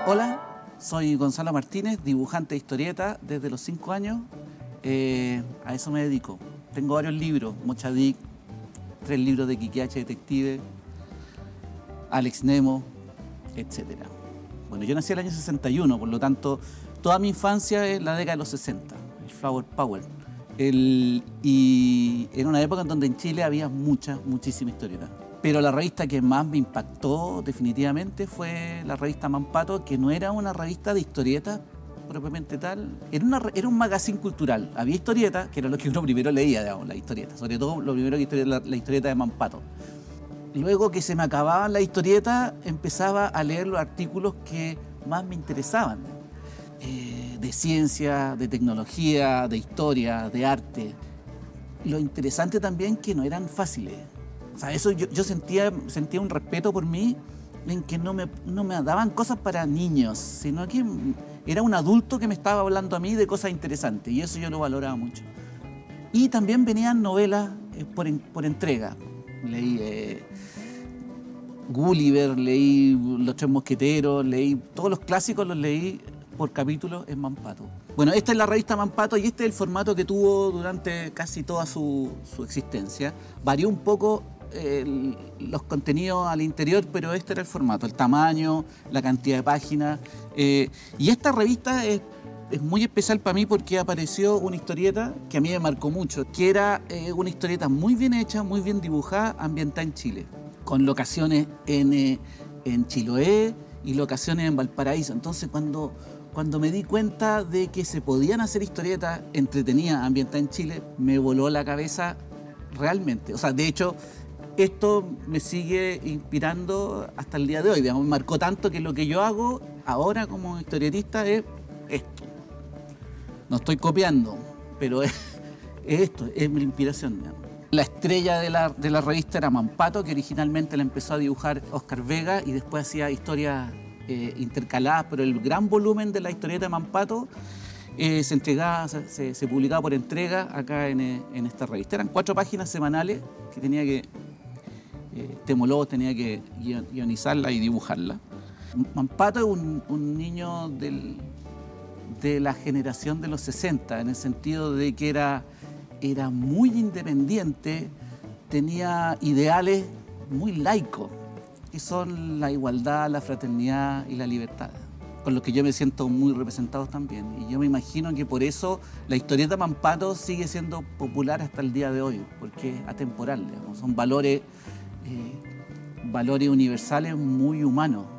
Hola, soy Gonzalo Martínez, dibujante de historieta desde los 5 años. A eso me dedico. Tengo varios libros, Mocha Dick, 3 libros de Quique H. Detective, Alex Nemo, etc. Bueno, yo nací en el año 61, por lo tanto, toda mi infancia es la década de los 60, el Flower Power. Y era una época en donde en Chile había muchísima historieta. Pero la revista que más me impactó definitivamente fue la revista Mampato, que no era una revista de historietas propiamente tal, era un magazine cultural. Había historietas, que era lo que uno primero leía, digamos, la historieta. Sobre todo lo primero que la historieta de Mampato. Luego que se me acababan las historietas, empezaba a leer los artículos que más me interesaban. De ciencia, de tecnología, de historia, de arte. Lo interesante también que no eran fáciles. O sea, eso yo sentía un respeto por mí en que no me daban cosas para niños, sino que era un adulto que me estaba hablando a mí de cosas interesantes, y eso yo lo valoraba mucho. Y también venían novelas por entrega. Leí Gulliver, leí Los Tres Mosqueteros, leí todos los clásicos, los leí por capítulos en Mampato. Bueno, esta es la revista Mampato y este es el formato que tuvo durante casi toda su existencia. Varió un poco los contenidos al interior, pero este era el formato, el tamaño, la cantidad de páginas. Y esta revista es muy especial para mí porque apareció una historieta que a mí me marcó mucho, que era una historieta muy bien hecha, muy bien dibujada, ambientada en Chile, con locaciones en Chiloé y locaciones en Valparaíso. Entonces, cuando me di cuenta de que se podían hacer historietas entretenidas, ambientadas en Chile, me voló la cabeza realmente. O sea, de hecho, esto me sigue inspirando hasta el día de hoy. Digamos, me marcó tanto que lo que yo hago ahora como historietista es esto. No estoy copiando, pero es esto, es mi inspiración. Digamos. La estrella de la revista era Mampato, que originalmente la empezó a dibujar Oscar Vega y después hacía historias intercaladas, pero el gran volumen de la historieta de Mampato se publicaba por entrega acá en esta revista. Eran 4 páginas semanales que tenía que Temo Lobos tenía que guionizarla y dibujarla. Mampato es un niño de la generación de los 60, en el sentido de que era muy independiente, tenía ideales muy laicos, que son la igualdad, la fraternidad y la libertad, con los que yo me siento muy representado también. Y yo me imagino que por eso la historieta Mampato sigue siendo popular hasta el día de hoy, porque es atemporal, digamos. Son valores universales muy humanos.